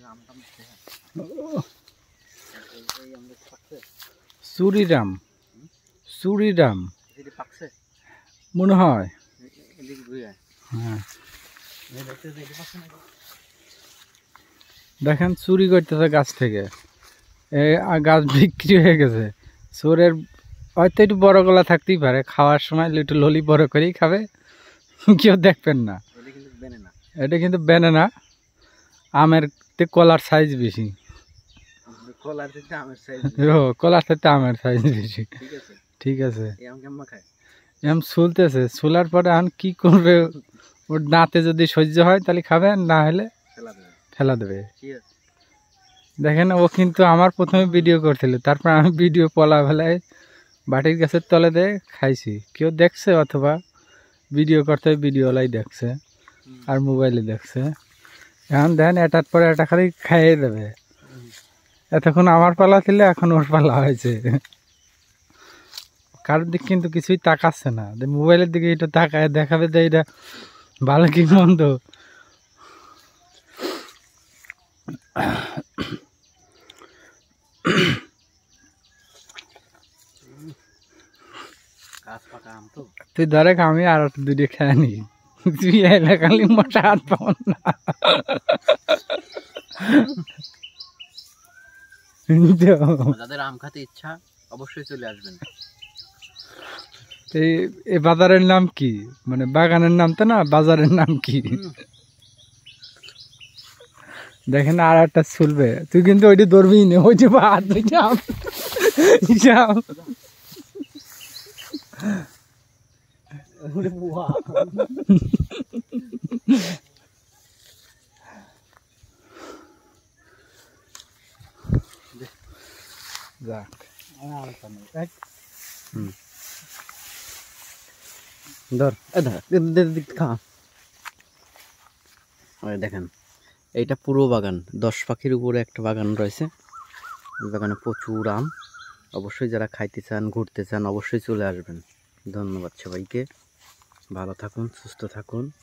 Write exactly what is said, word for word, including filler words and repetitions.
চুরিরাম চুরিরাম মনে হয়। হ্যাঁ দেখেন চুরি করতেছে গাছ থেকে, গাছ বিক্রি হয়ে গেছে। চোরের হয়তো একটু বড় গলা থাকতেই পারে, খাওয়ার সময় একটু ললি বড় করেই খাবে, কেউ দেখবেন না। এটা কিন্তু ব্যানানা, আমের কলার সাইজ বেশি, কলার থেকে আমের সাইজ বেশি। ঠিক আছে, এম চুলতেছে, চুলার পরে এখন কি করবে, ওর দাঁতে যদি সহ্য হয় তাহলে খাবে, না হলে ফেলা দেবে। দেখেন ও কিন্তু আমার প্রথমে ভিডিও করছিল, তারপর আমি ভিডিও পলা ফেলায় বাটির গাছের তলে দিয়ে খাইছি। কেউ দেখছে অথবা ভিডিও করতে ভিডিওলাই দেখছে আর মোবাইলে দেখছে। এখন দেখেন এটার পরে এটা খালি খাইয়ে দেবে। এতক্ষণ আমার পালা ছিল, এখন ওর পালা হয়েছে। কারোর দিক কিন্তু কিছুই তাকাচ্ছে না, মোবাইলের দিকে এটা তাকায় দেখাবে যে এটা ভালো কি মন্দ। তুই ধরে আমি আর দুটো খেয়ে নি, তুই এলাকালি মোটা হাত পাবো না। যাদের আম খেতে ইচ্ছা অবশ্যই চলে আসবেন। এই বাজারের নাম কি, মানে বাগানের নাম তো না, বাজারের নাম কি? দেখেন আর একটা চলবে, তুই কিন্তু ওইটি ধরবি না, ওই যে হাত দেখেন এইটা পুরো বাগান, দশ পাখির উপরে একটা বাগান রয়েছে। এই বাগানে প্রচুর আম। অবশ্যই যারা খাইতে চান, ঘুরতে চান, অবশ্যই চলে আসবেন। ধন্যবাদ সবাইকে, ভালো থাকুন, সুস্থ থাকুন।